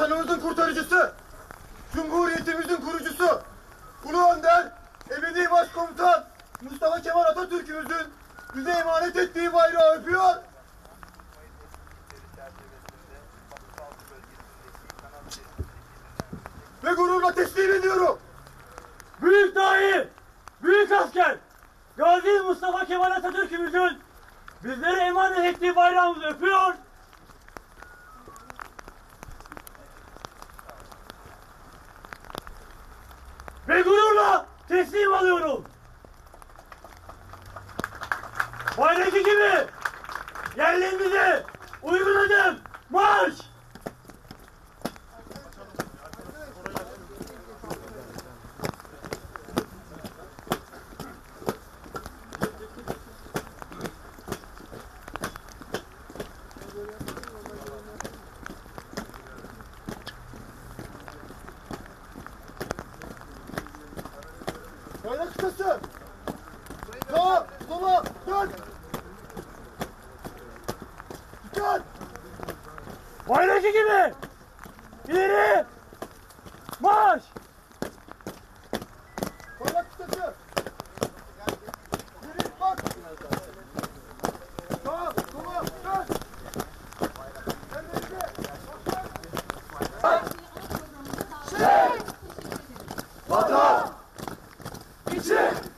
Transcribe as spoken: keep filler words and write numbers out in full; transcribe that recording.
vatanımızın kurtarıcısı, Cumhuriyetimizin kurucusu, Ulu Önder, ebedi başkomutan Mustafa Kemal Atatürk'ümüzün bize emanet ettiği bayrağı öpüyor. Ve gururla teslim ediyorum. Büyük dahi, büyük asker, Gazi Mustafa Kemal Atatürk'ümüzün bizlere emanet ettiği bayrağımızı öpüyor. Ve gururla teslim alıyorum. Bayraki gibi yerlerimize uygun adım marş! Bayrak kıtası. Sağa, sola, dön. Dikkat. Bayraki gibi ileri marş! Bayrak kıtası. Geri bak. Sağa, sola, dön. Kendinize. Şey. Vatan. İçin.